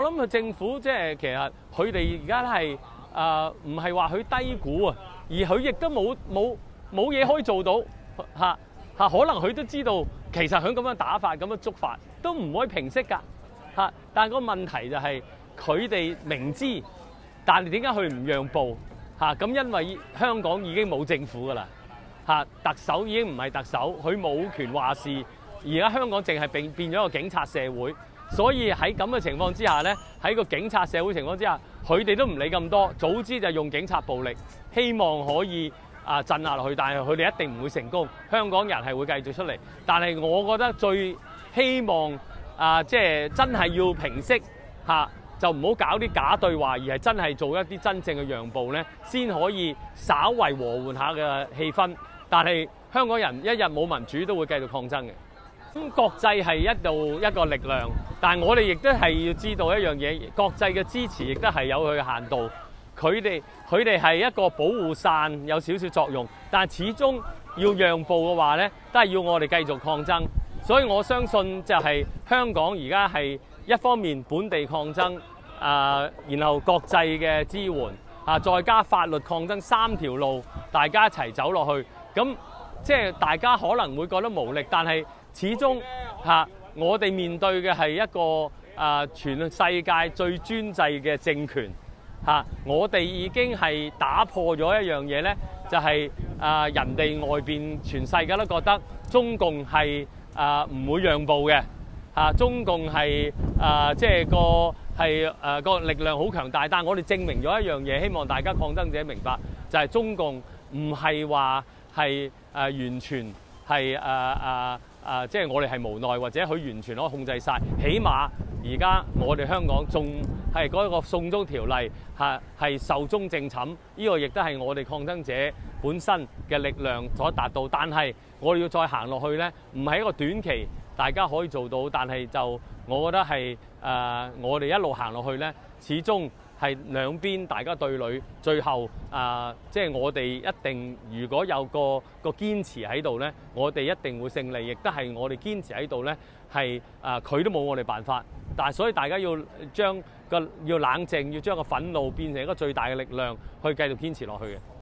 我諗佢政府即係其實佢哋而家係唔係話佢低估啊，而佢亦都冇嘢可以做到可能佢都知道其實佢咁樣打法咁樣捉法都唔可以平息㗎但係個問題就係佢哋明知，但係點解佢唔讓步咁因為香港已經冇政府㗎啦特首已經唔係特首，佢冇權話事。而家香港淨係變咗個警察社會，所以喺咁嘅情況之下呢，喺個警察社會情況之下，佢哋都唔理咁多，早知就用警察暴力，希望可以鎮壓落去，但係佢哋一定唔會成功。香港人係會繼續出嚟，但係我覺得最希望即係真係要平息就唔好搞啲假對話，而係真係做一啲真正嘅讓步呢，先可以稍為和緩下嘅氣氛。但係香港人一日冇民主都會繼續抗爭嘅。咁國際係一個力量，但係我哋亦都係要知道一樣嘢，國際嘅支持亦都係有佢嘅限度。佢哋係一個保護傘，有少少作用，但係始終要讓步嘅話呢，都係要我哋繼續抗爭。所以我相信就係香港而家係一方面本地抗爭，然後國際嘅支援，再加法律抗爭三條路，大家一齊走落去。咁即係大家可能會覺得無力，但係始終我哋面對嘅係一個全世界最專制嘅政權我哋已經係打破咗一樣嘢呢，就係人哋外邊全世界都覺得中共係唔會讓步嘅中共係即係個力量好強大，但係我哋證明咗一樣嘢，希望大家抗爭者明白，就係中共唔係話係完全係即係我哋係無奈，或者佢完全可以控制晒。起碼而家我哋香港仲係嗰個送中條例係壽終正寢，呢個亦都係我哋抗爭者本身嘅力量所達到。但係我哋要再行落去呢，唔係一個短期大家可以做到，但係就我覺得係我哋一路行落去呢，始終係兩邊大家對壘，最後即係我哋一定如果有個堅持喺度呢，我哋一定會勝利，亦都係我哋堅持喺度呢，係佢都冇我哋辦法。但係所以大家要冷靜，要將個憤怒變成一個最大嘅力量，去繼續堅持落去嘅。